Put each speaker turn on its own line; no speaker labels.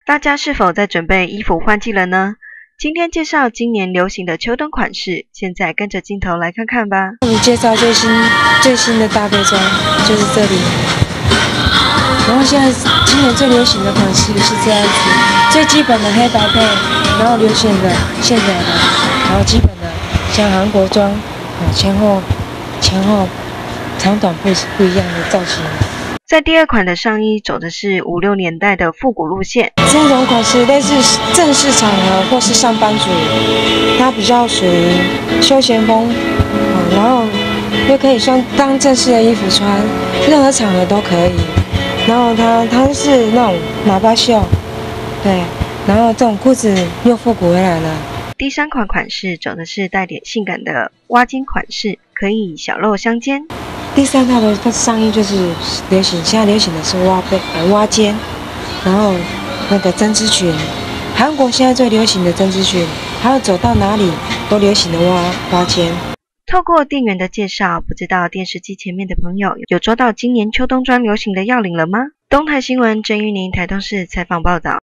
大家是否在准备衣服换季了呢？今天介绍今年流行的秋冬款式，现在跟着镜头来看看吧。
我们介绍最新的搭配装，就是这里。然后现在今年最流行的款式是这样子，最基本的黑白配，然后流行的线条的，然后基本的像韩国装，前后长短不一样的造型。
在第二款的上衣走的是5、6年代的复古路线，
这种款式类似正式场合或是上班族，它比较属于休闲风，然后又可以当正式的衣服穿，任何场合都可以。然后它是那种喇叭袖，对，然后这种裤子又复古回来了。
第三款款式走的是带点性感的挖肩款式，可以小露香肩。
第三套的上衣就是现在流行的是挖肩，然后那个针织裙，韩国现在最流行的针织裙，还有走到哪里都流行的挖肩。
透过店员的介绍，不知道电视机前面的朋友有抓到今年秋冬装流行的要领了吗？东台新闻郑玉宁台东市采访报道。